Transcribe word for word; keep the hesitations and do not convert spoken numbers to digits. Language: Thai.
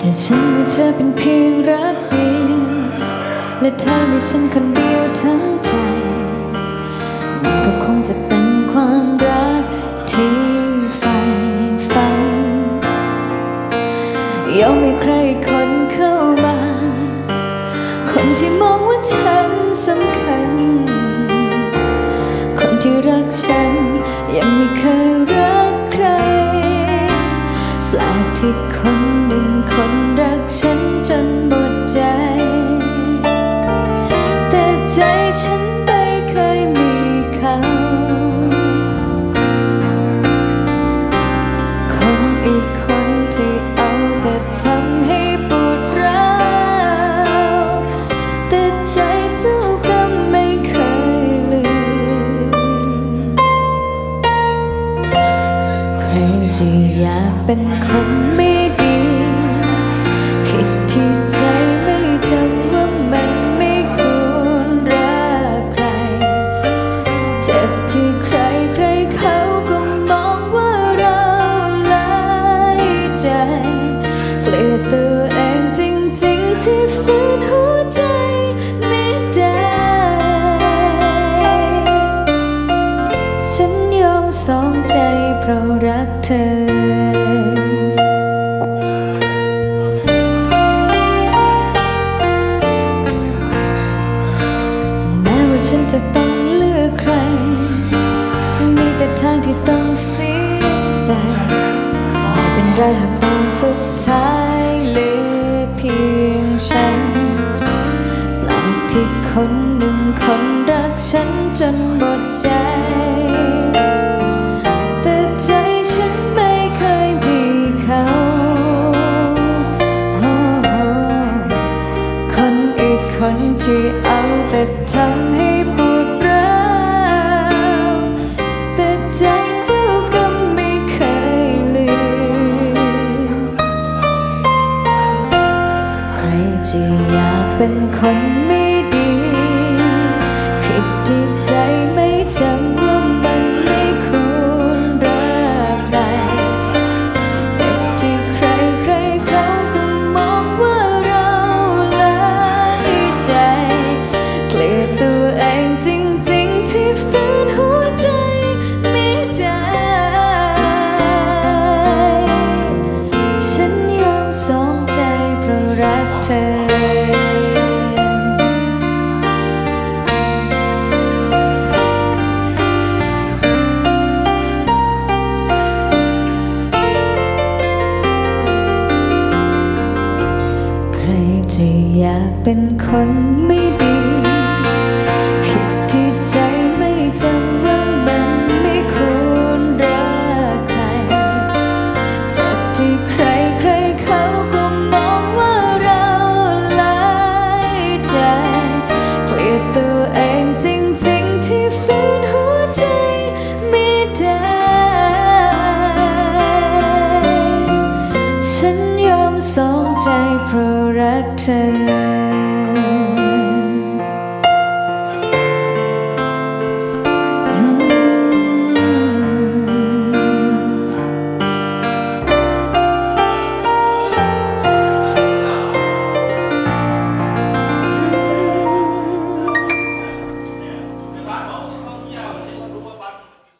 แต่ฉันมีเธอเป็นเพียงรักเดียวและเธอมีฉันคนเดียวทั้งใจมันก็คงจะเป็นความรักที่ใฝ่ฝันยอมให้ใครคนเข้ามาคนที่มองว่าฉันสำคัญคนที่รักฉันยังไม่เคยรักใครแปลกที่คนหนึ่งคนรักฉันจนหมดใจแต่ใจฉันไม่เคยมีเขาคนอีกคนที่เอาแต่ทำให้ปวดร้าวแต่ใจเจ้าก็ไม่เคยลืมใครจะอยากเป็นคนไม่ดีผิดที่ใจไม่จำว่ามันไม่ควรรักใครเจ็บที่ใครใครเขาก็มองว่าเราหลายใจเกลียดตัวเองจริงๆที่ฝืนหัวใจไม่ได้ฉันยอมสองใจเพราะรักเธอฉันจะต้องเลือกใครมีแต่ทางที่ต้องเสียใจไม่เป็นไรหากตอนสุดท้ายเหลือเพียงฉันแปลกที่คนหนึ่งคนรักฉันจนหมดใจแต่ใจฉันไม่เคยมีเขาคนอีกคนที่เอาแต่ทำให้ปวดร้าวแต่ใจเจ้าก็ไม่เคยลืมใครจะอยากเป็นคนไม่ดีผิดที่ใจไม่จำว่ามันไม่ควรรักใครเจ็บที่ใครใครเขาก็มองว่าเราหลายใจเกลียดตัวเองจริงๆที่ฝืนหัวใจไม่ได้ฉันยอมสองใจเพราะรักเธอใครจะอยากเป็นคนไม่ดีผิดที่ใจไม่จำว่ามันไม่ควรรักใครเจ็บที่ใครใครเขาก็มองว่าเราหลายใจเกลียดตัวเองจริงๆที่ฝืนหัวใจไม่ได้ฉันยอมสองใจเพราะรักเธอ